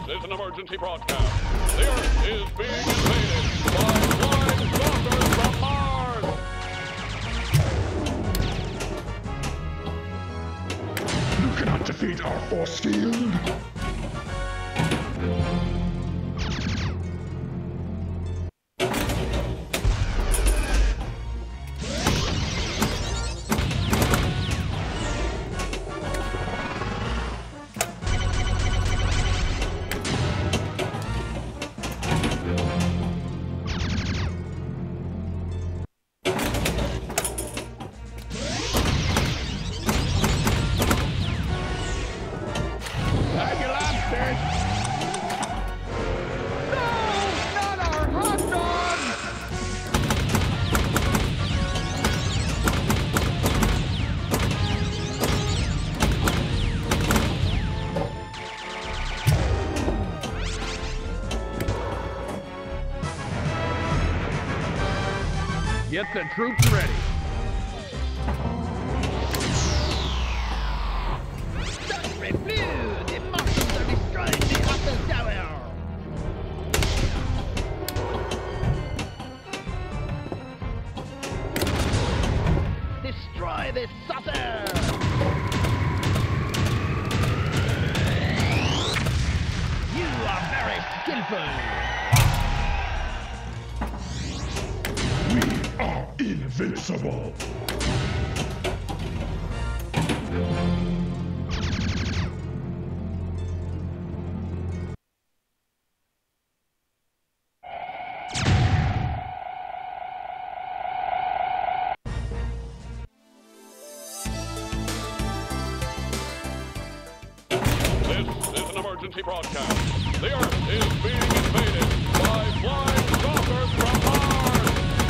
is an emergency broadcast. The Earth is being invaded by flying saucers from Mars. You cannot defeat our force field. Get the troops ready. Sunsray Blue! The Martians are destroying the Upper Tower! Destroy this saucer! You are very skillful! We are invincible. This is an emergency broadcast. The Earth is being invaded by flying saucers from Mars.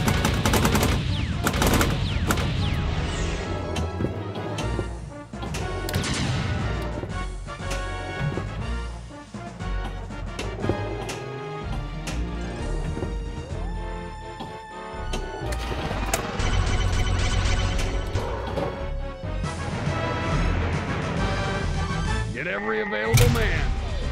Get every available man.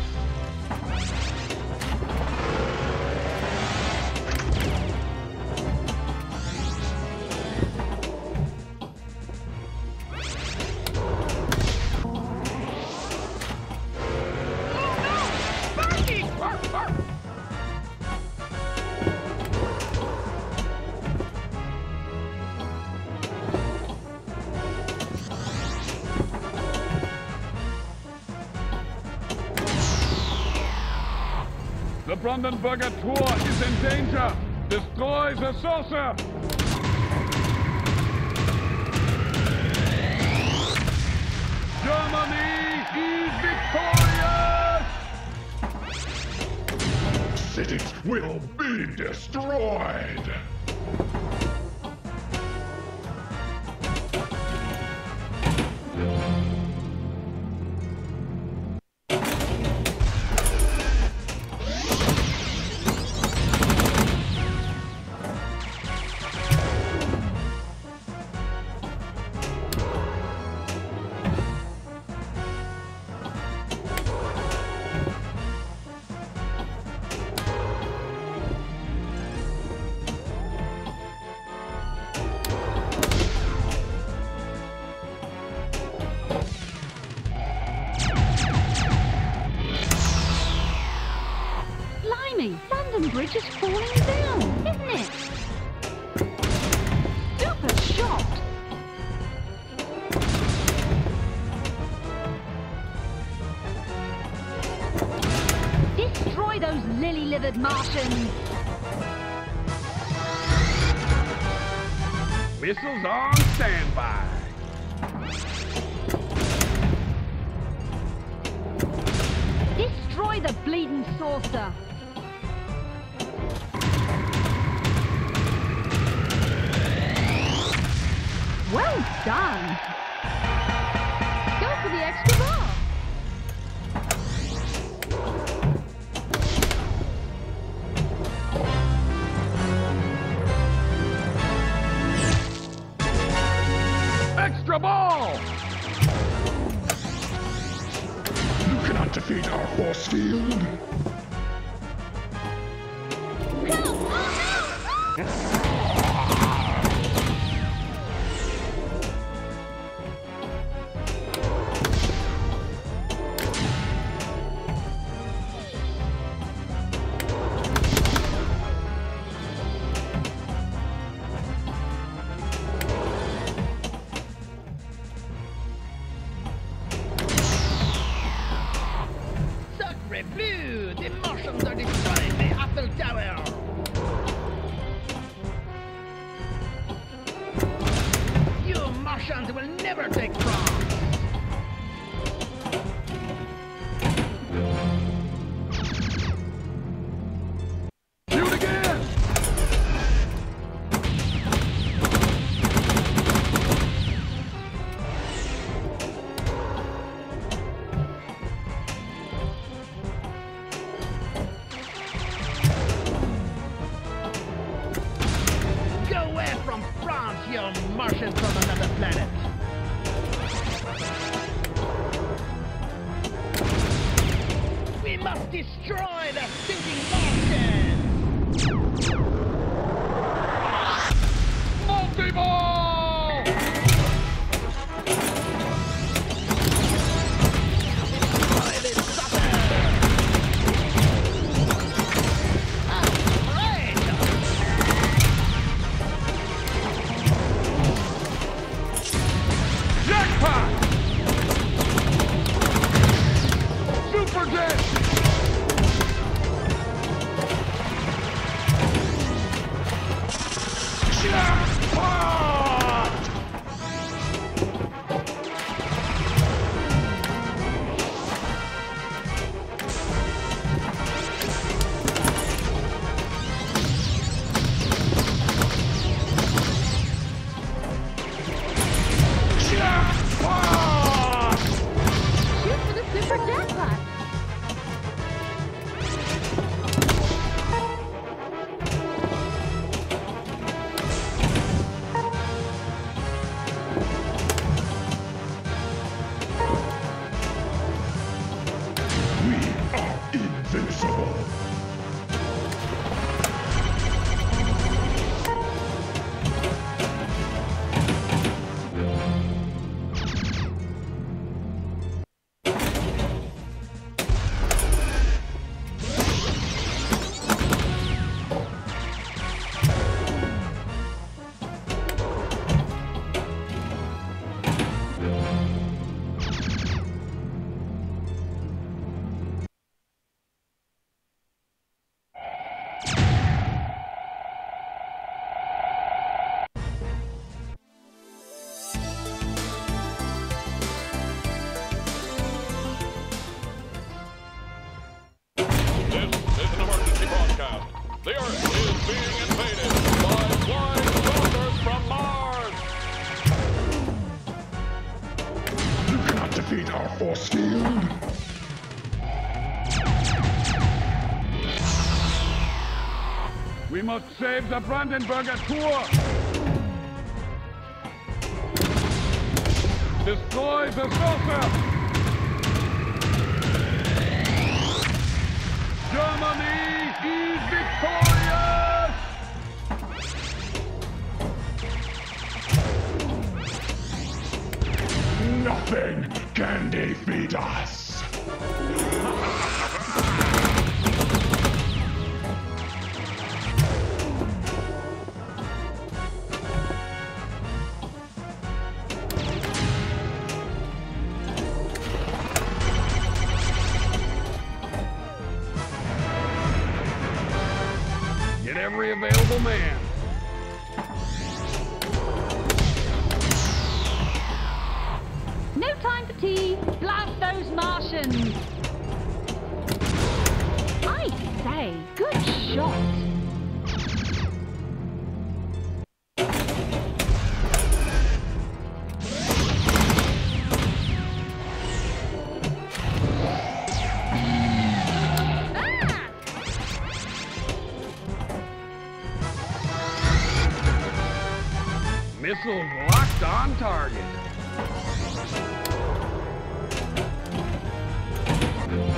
The Brandenburger Tor is in danger. Destroy the saucer. Germany is victorious! Cities will be destroyed. London Bridge is falling down, isn't it? Super shocked. Destroy those lily-livered Martians. Missiles on standby. Destroy the bleeding saucer. Well done. Go for the extra bar. Extra ball! You cannot cannot defeat our force field. Sacre bleu! The Martians are destroying the Apple Tower! You Martians will never take France! Shoot again! Go away from France, you Martians from another planet! We must destroy the stinking Martians! Multi-ball! Destroy this sucker! Great! Jackpot! Super jet! Jackpot! Jackpot! Shoot for the super jackpot. We are invincible. This is an emergency broadcast. The Earth is being invaded by flying saucers from Mars. You cannot defeat our force field. We must save the Brandenburger Tor! Destroy the saucer! Germany is victorious! Nothing can defeat us. Get every available man. No time for tea. Blast those Martians. I say, good shot. Missiles locked on target.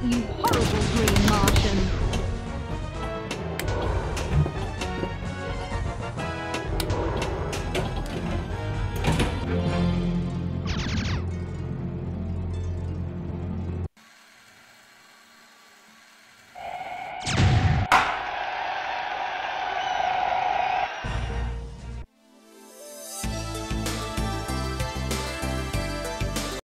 You